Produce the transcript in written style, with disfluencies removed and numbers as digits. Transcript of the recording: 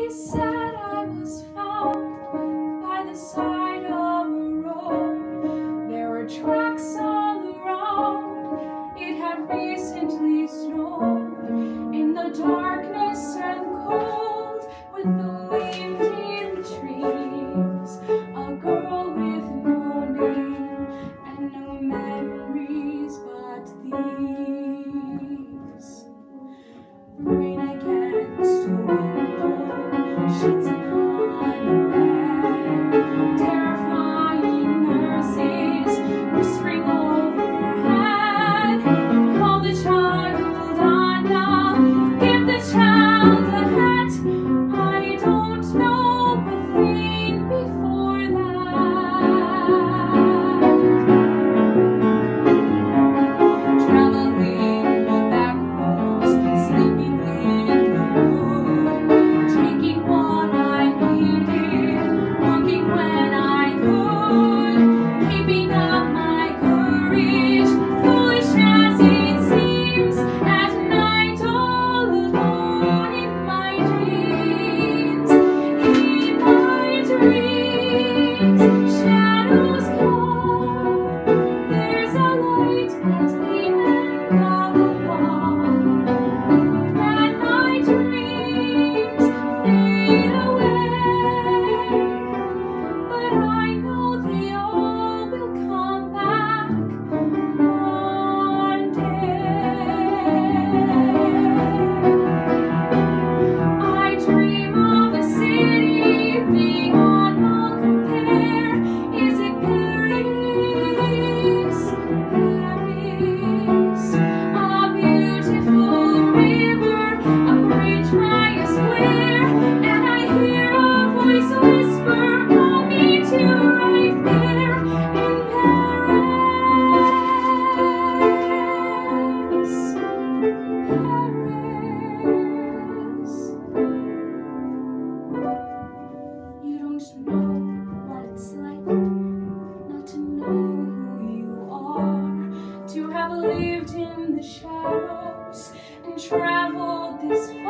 He said I was found by the side of a road. There were tracks all around. It had recently snowed. In the darkness and cold, with the wind in the trees, a girl with no name and no memories but these. Rain against a window, sheets upon a bed, terrifying nurses whispering overhead. Call the child Anna, give the child a hat. I don't know a thing before that. Traveling the back roads, sleeping in the wood, taking what I needed, working when I could, keeping up my courage, foolish as it seems, at night all alone in my dreams. In my dreams, shadows come, there's a light at the end of a wall, and my dreams fade away, but I know they all will come back one day. I dream of a city beyond all compare. Is it Paris? Paris. A beautiful river, a bridge by a square, and I hear a voice whisper, I'll meet you right there in Paris. You don't know what it's like not to know who you are, to have lived in the shadows and traveled this far.